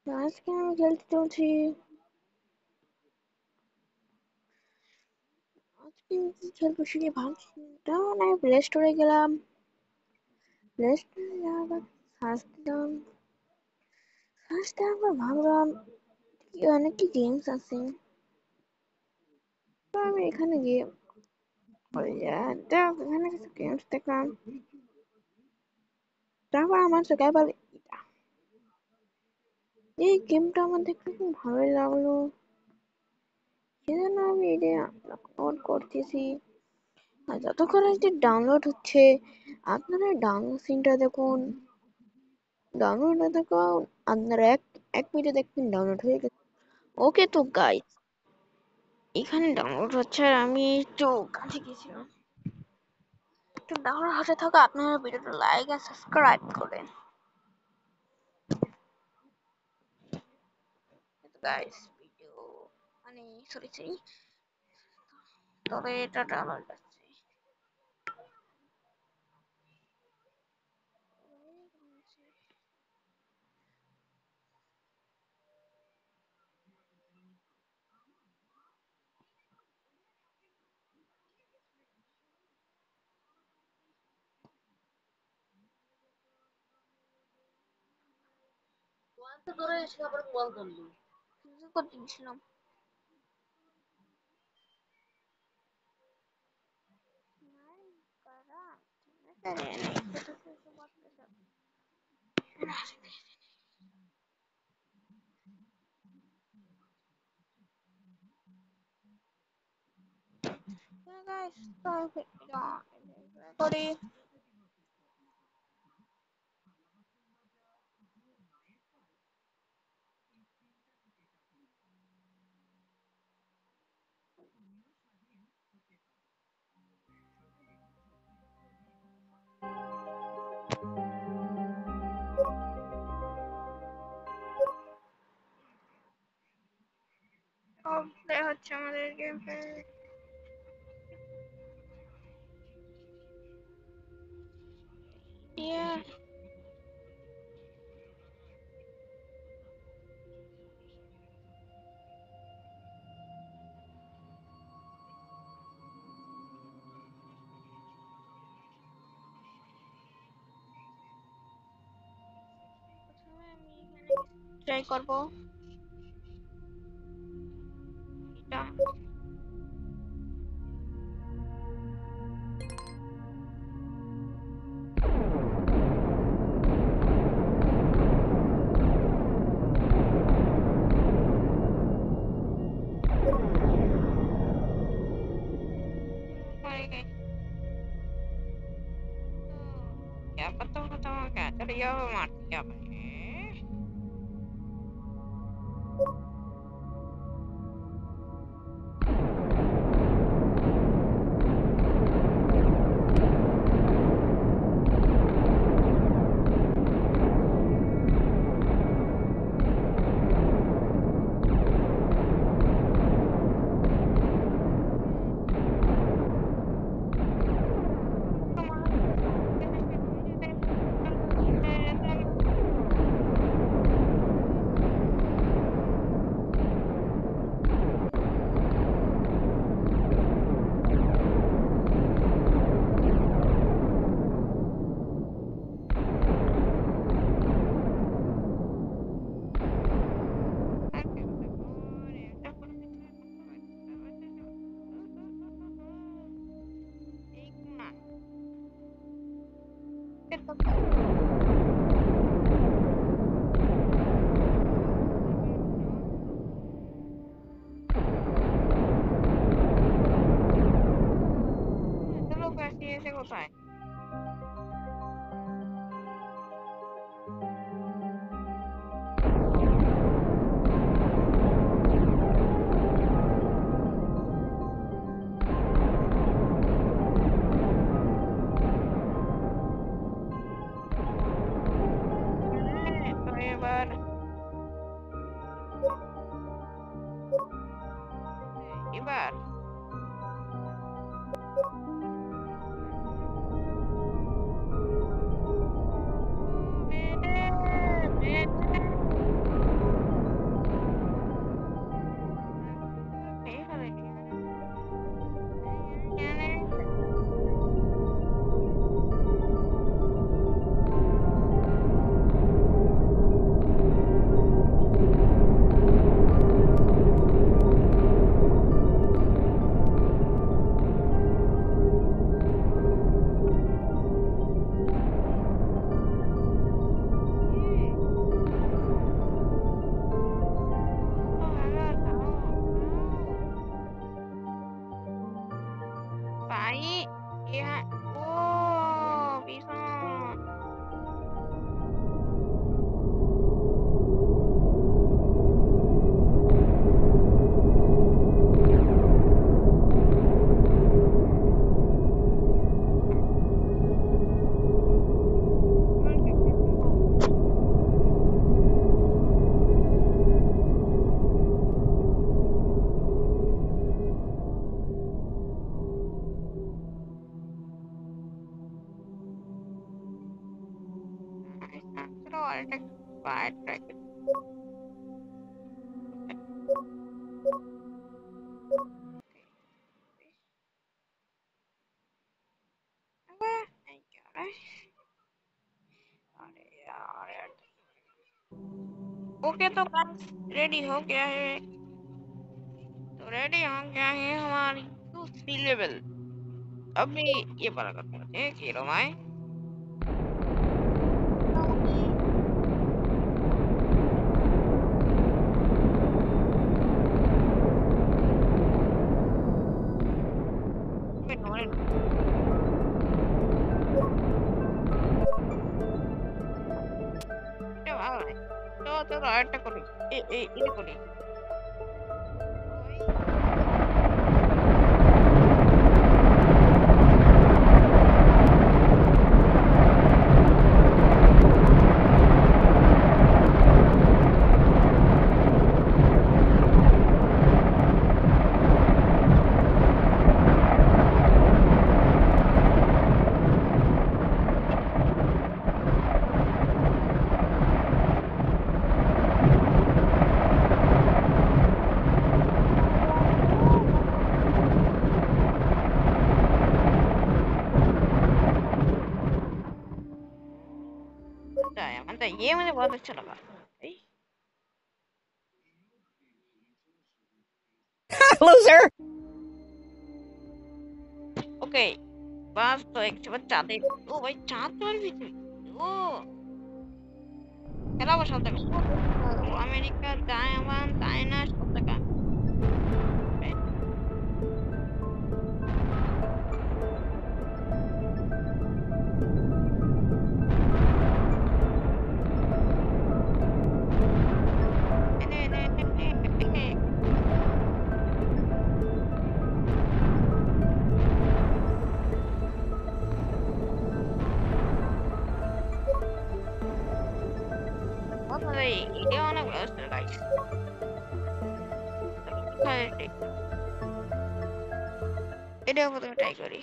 আজকে আমি খেলতে চলছি। আজকে আমি কি খেলবো সেটা ভাবছি। তখন আমি প্লে স্টোরে গেলাম। প্লে স্টোরে যাওয়ার পর সার্চ দিলাম। সার্চ দেওয়ার পর ভাবলাম কি অনেক কি গেমস আছে। তো আমি এখানে গিয়ে এখানে কিছু গেমস দেখলাম। তারপর আমার চোখে আবার এই গেমটা আমার দেখতে খুব ভালোই লাগলো। সেজন্য আমি এটা ডাউনলোড করতেছি। আর যতক্ষণ এটি ডাউনলোড হচ্ছে আপনারা ডাউনলোড সিনটা দেখুন। ডাউনলোড না দেখুন আপনারা এক মিনিটে দেখবেন ডাউনলোড হয়ে গেছে। ওকে তো গাইস, এখানে ডাউনলোড হচ্ছে আর আমি একটু কাছে গেছিলাম। একটু ডাউনলোড হতে থাকা, আপনারা ভিডিওটা লাইক আর সাবস্ক্রাইব করেন গাইস। ভিডিও মানে সরি তবে এটা ডাউনলোড আছে। করতেছিলাম guys, করি প্লে হচ্ছে আমাদের গেম প্লে। প্রথমে আমি এখানে ট্রাই করব এটা। क्या पता होता हूँ क्या चल गया वो मार दिया मैंने। लोग ऐसे ऐसे होता है। এটা বাইরে ট্রাই করি। अबे नहीं क्या रहा है? अरे यार ओके तो रेडी हो गया है। तो रेडी हो गया है हमारी दूसरी लेवल। अभी ये पता करते हैं कि रोमाए এটা ভালো নাই। তো চলো আরেকটা করি। এটা করি। ये मुझे बहुत अच्छा लगा। Loser! ओके बस तो एक बार चाहते ओ भाई चाहते वाली भी थी। ओ খেলা বসাতে হবে ও আমেরিকা জাপান চায়না সব জায়গা बहुत मजा ये वाला गाइस এটা প্রথমে ট্রাই করি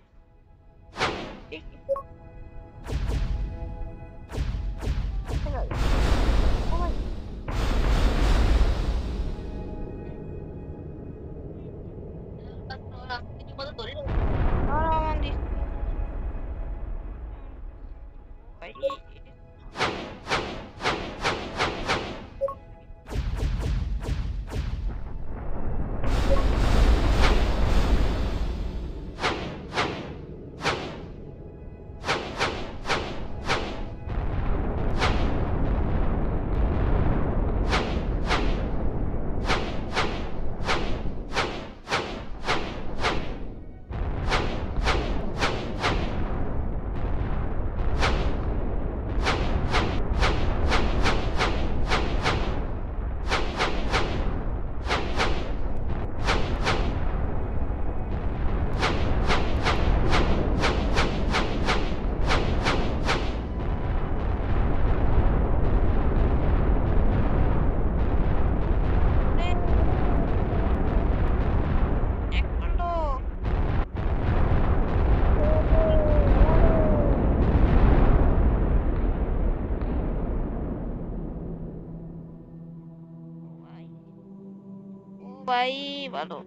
ভাই ভালো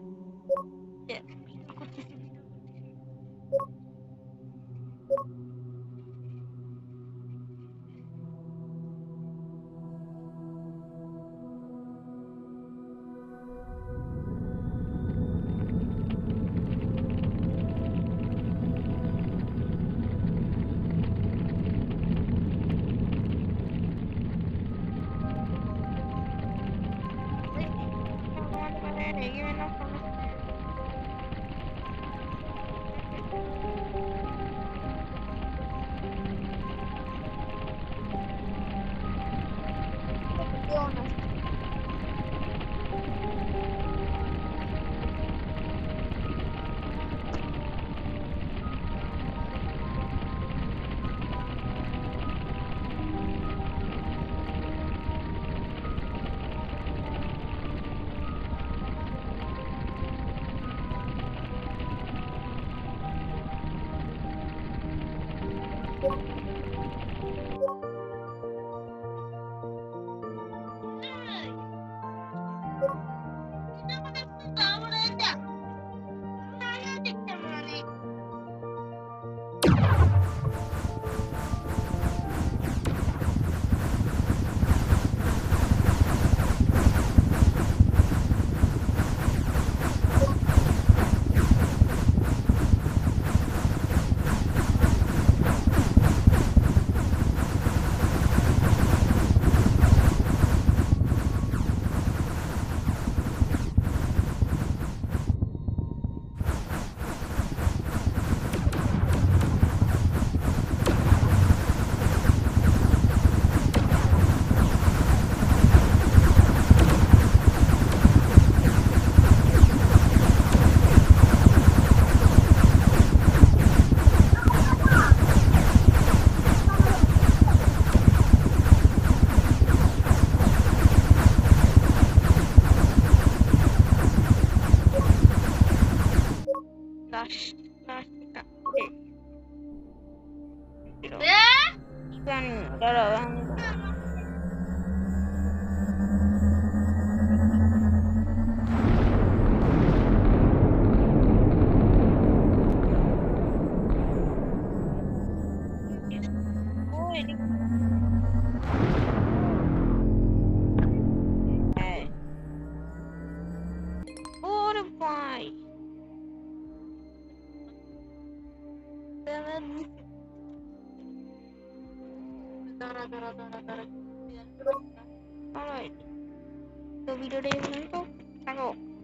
জানি না, দাঁড়াও আমি ও এদিকে হ্যাঁ। ওরে ভাই দাঁড়া দাঁড়া দাঁড়া দাঁড়া দাঁড়া অলরাইট তো ভিডিওটা এখানে তো থাকো।